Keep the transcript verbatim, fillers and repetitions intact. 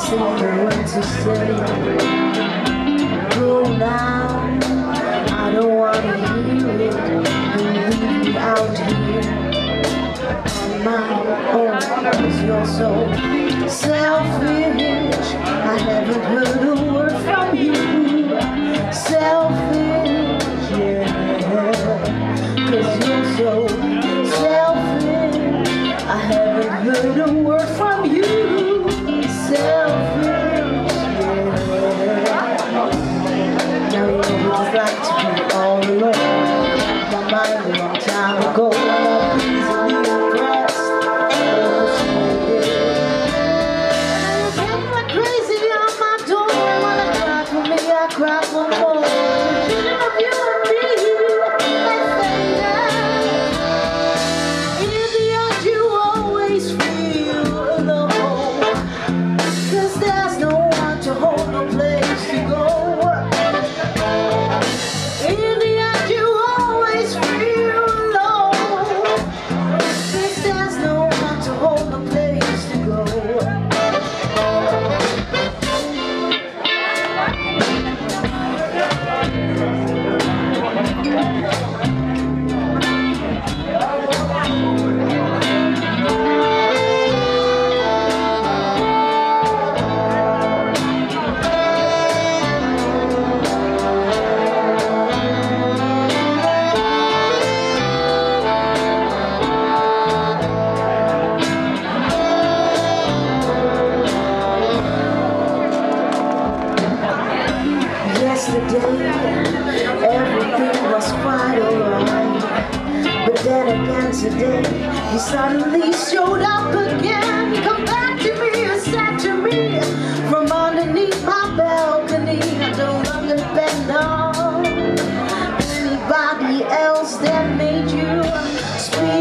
think I want to stay. Go now, I don't wanna hear it. You leave me out here on my own, 'cause you're so selfish. I haven't heard a word from you. Selfish, yeah, 'cause you're so selfish. I haven't heard a word from you. Selfish, yeah. Now you know what it's like to be all alone. My mind a long time ago, I'm easily impressed. And like crazy on my door. When I cry for me, I cry for more. Thinking of you and me, and faded. In the end, you always feel alone, 'cause there's no one to hold, no place to go. In the end, you always feel alone, 'cause there's no one to hold, no place to go. Yesterday, everything was quite alright, but then again today, you suddenly showed up again. Come back to me and said to me from underneath my balcony, I don't want to depend on anybody else that made you speak.